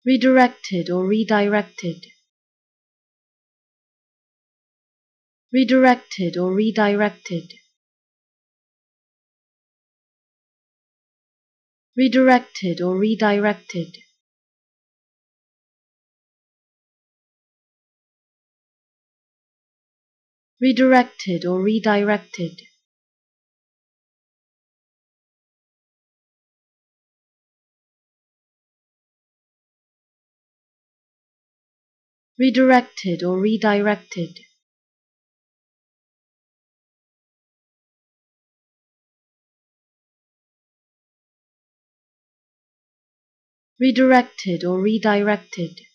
redirected or redirected, redirected or redirected, redirected or redirected, redirected or redirected, redirected or redirected, redirected or redirected,